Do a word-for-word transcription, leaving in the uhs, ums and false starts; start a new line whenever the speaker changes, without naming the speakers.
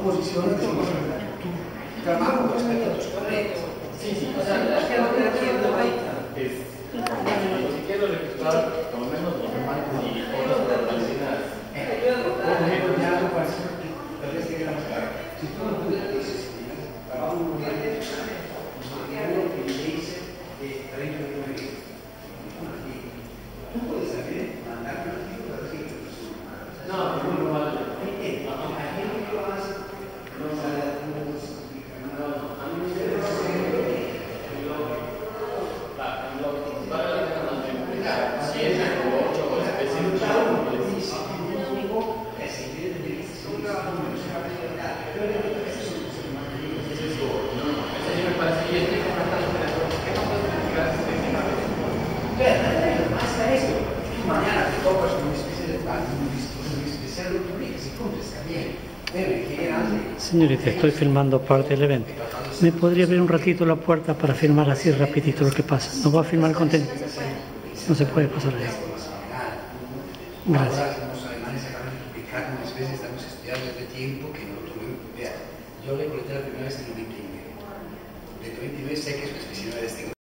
posiciones de trabajo respecto a tus correctos.
Sí, sí.
O sea, la gente haciendo ahí.
Es, si quiero registrar, por lo menos los remantes y horas fortalecidas.
Por ejemplo, ya lo parece que tal vez que era claro. Si tú no puedes trabajo muy bien, lo que le hice de treinta y nueve días. Tú puedes saber mandar un artículo para decir que
no, no vale.
la gente que lo hace no sabe a mí me
si es ocho específico,
mañana te topas una especie de pan, un especial de turismo, si compras también.
Señorita, estoy filmando parte del evento. ¿Me podría abrir un ratito la puerta para filmar así rapidito lo que pasa? ¿No va a filmar el contenido? No se puede pasar ahí. Gracias.
Los alemanes acaban de publicar unas veces, estamos estudiando desde tiempo que no tuvimos. Vea, yo le conté la primera vez en noventa y nueve. De noventa y nueve sé que es una especie de